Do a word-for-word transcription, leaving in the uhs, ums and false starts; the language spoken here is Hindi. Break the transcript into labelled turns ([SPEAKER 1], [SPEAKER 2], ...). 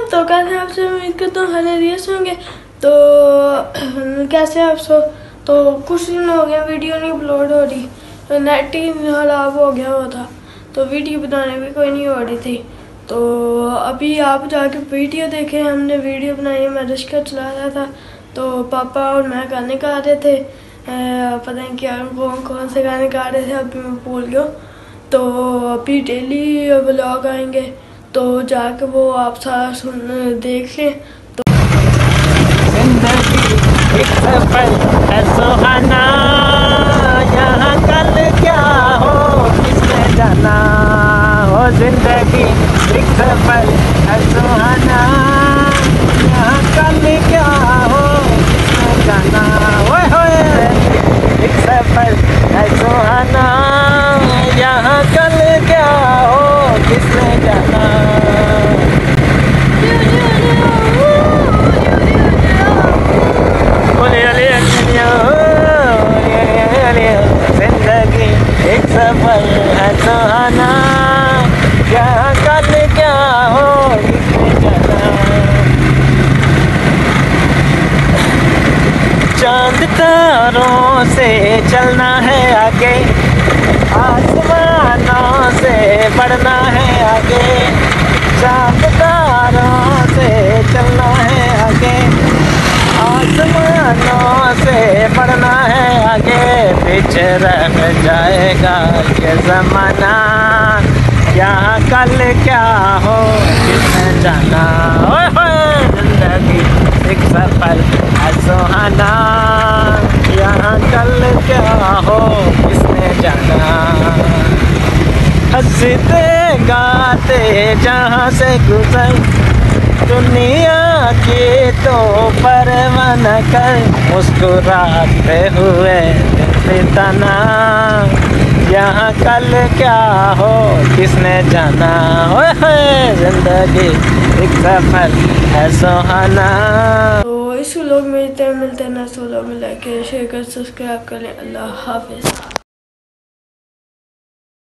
[SPEAKER 1] तो कैसे आपसे उम्मीद करता हूँ खैरियत से होंगे। तो कैसे आप सब? तो कुछ दिन हो गया वीडियो नहीं अपलोड हो रही, तो नेट ही खराब हो गया हुआ था, तो वीडियो बनाने भी कोई नहीं हो रही थी। तो अभी आप जाके वीडियो देखें, हमने वीडियो बनाई, मैं रिक्शा चला रहा था, तो पापा और मैं गाने गा रहे थे। पता नहीं क्या कौन कौन से गाने गा रहे थे, अभी मैं भूल गया। तो अभी डेली व्लॉग आएंगे, तो जाके वो आप सारा सुन देख लें। तो
[SPEAKER 2] जिंदगी एक सफर है सुहाना, यहाँ कल क्या हो किसने जाना। हो जिंदगी एक सफर है सुहाना, यहाँ कल क्या हो किसने जाना। ओए होए एक सफर है सुहाना, यहाँ कल क्या हो किसने जाना। जिंदगी एक सफर है सुहाना, यहाँ कल क्या हो किसने जाना। चांद तारों से चलना है आगे, आसमानों से बढ़ना है आगे। चांद तारों से चलना है आगे, आसमानों से बढ़ना है आगे। पीछे रह जाएगा ये ज़माना, यहाँ कल क्या हो किसने जाना। ओए होए जिंदगी एक सफर है सुहाना, यहाँ कल क्या हो किसने जाना। हंसते गाते जहाँ से गुजर दुनिया की तो परवाह न कर, मुस्कुराते हुए बिताना, यहाँ कल क्या हो किसने जाना। ओए होए जिंदगी एक सफर है सुहाना।
[SPEAKER 1] तो इस व्लॉग में इतने मिलते हैं, नेक्स्ट व्लॉग में लाइक शेयर कर सब्सक्राइब करें। अल्लाह हाफिज़।